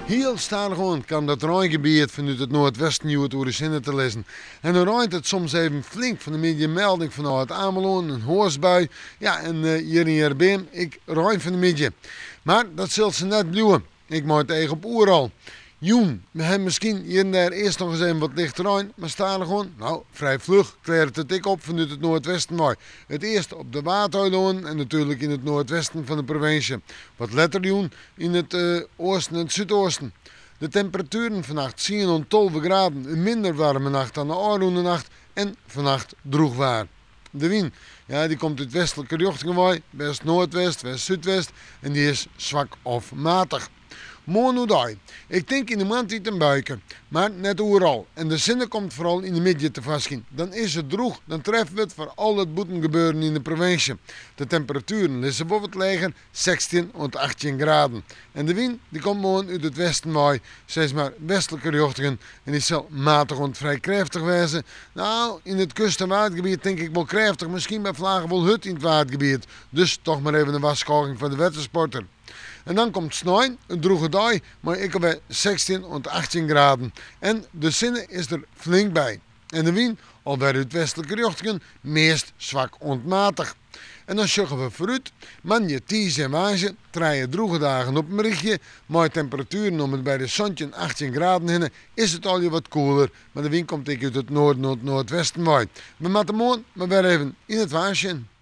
Heel stadig kan dat Rijngebied vanuit het noordwesten nieuw door de zinnen te lezen. En dan rijdt het soms even flink van de mediamelding vanuit Ameloon, een hoorsbui. Ja, en hier in Jerbeem, ik rijd van de midje. Maar dat zult ze net blijven. Ik maak het eigen op Oeral. Joen, we hebben misschien hier en daar eerst nog eens even wat lichter rijden, maar staan er gewoon, nou, vrij vlug, kleert het ik op vanuit het noordwesten mooi. Het eerst op de Waterloon en natuurlijk in het noordwesten van de provincie. Wat letter Joen in het oosten en het zuidoosten. De temperaturen vannacht zien rond 12 graden, een minder warme nacht dan de aanroende nacht en vannacht droeg waar. De wind, ja, die komt uit westelijke richtingen mooi, west noordwest, west zuidwest en die is zwak of matig. Mooi. Ik denk in de maand niet een buiken, maar net overal. En de zinnen komt vooral in de midden te vastzien. Dan is het droeg, dan treffen we het voor al het boetengebeuren in de provincie. De temperaturen liggen boven het leger 16 tot 18 graden. En de wind die komt gewoon uit het westen mooi, steeds maar westelijke richtingen. En die zal matig en vrij krachtig wezen. Nou, in het kust- en watergebied denk ik wel krachtig, misschien bij vlagen wel hut in het watergebied. Dus toch maar even een waskoging van de watersporter. En dan komt sneeuw, een droege dag, maar ik heb bij 16 tot 18 graden. En de zinnen is er flink bij. En de wind, al bij het westelijke richtingen, meest zwak ontmatig. En dan sjuggen we vooruit, manje, ties en wagen, treien droege dagen op een berichtje, maar temperaturen om het bij de zonnetje 18 graden heen, is het al wat koeler, maar de wind komt uit het noorden tot noordwesten waait. We moeten morgen maar weer even in het waasje.